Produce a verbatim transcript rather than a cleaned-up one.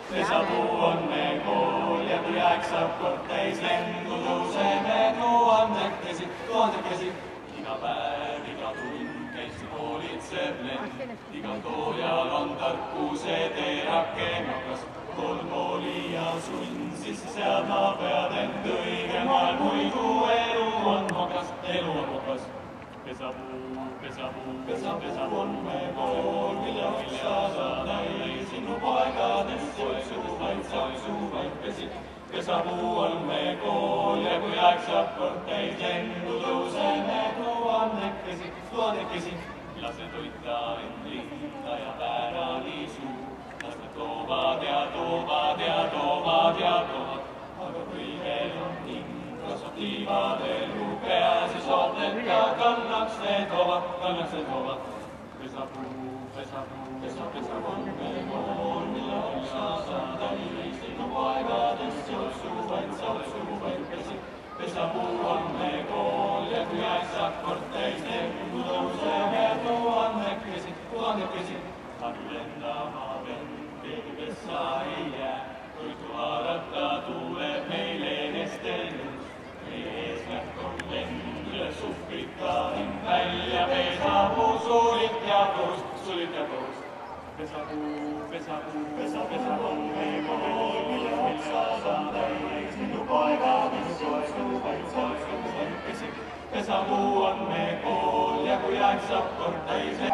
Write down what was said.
pesapuu on me kool ja kui aeg saab kord täis lendu, tõuseme tuhandekesi, tuhandekesi. Iga päev, iga tund käib see hoolitseb lend, igal toojal on tarkuse terake makas. Kolm kooli ja sund sisse seadma pead end õigemal, muidu elu on mokas, elu on mokas. Pesapuu, pesapuu, pesa, pesapuu on me kool, mille otsa sa täis sinu poegadest jooksudes vaid saksu vaid pesi. Pesapuu on me kool ja kui aeg saab kord täis lendu, tõuseme tuhandekesi, tuhandekesi. Lase toita end linda ja päärani suu, las nad toovad ja toovad ja toovad ja toovad, aga kõigel on hind. Kasvab liivadelu peas ja sootled ka kannaks need hoovad, kannaks need hoovad. Pesapuu, pesapuu, pesa, pesapuu on me kool, mille otsa sa täis sinu poegadest jooksu vaid sautsu vaid pesi. Pesapuu on me kool ja kui aeg saab kord täis lendu, tõuseme tuhandekesi, tuhandekesi. Harju lendama vend, keegi pessa ei jää, toitu haarata tuleb meil enestel nõus. Meie eesmärk on lend üle suhkrita ning välja pesapuu sulit ja koos, sulit ja koos. Pesapuu, pesapuu, pesa, pesapuu on me kool, mille otsa sa täis sinu poegadest jooksu vaid saaksu vaid pesi. Pesapuu on me kool ja kui aeg saab kord täis